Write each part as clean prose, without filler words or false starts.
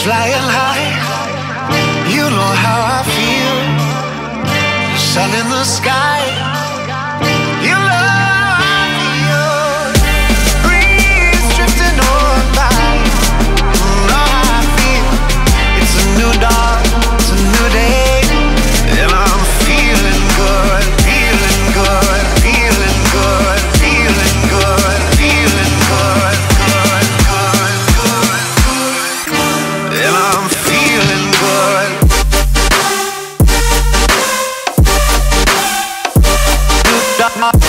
flying high, you know how I feel. Sun in the sky, you know how I feel. Breeze drifting on by, you know how I feel. It's a new dawn, it's a new day, and I'm feeling good, feeling good, feeling good, feeling good, feeling good, good, good, good, good, and I'm feeling good. And I'm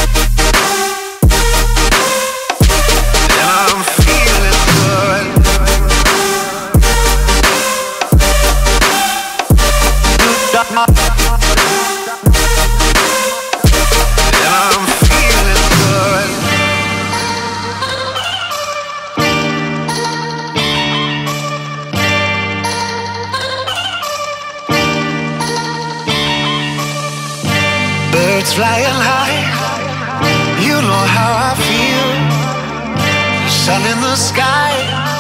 feeling good. And I'm feeling good. Birds flying high, you know how I feel. Sun in the sky,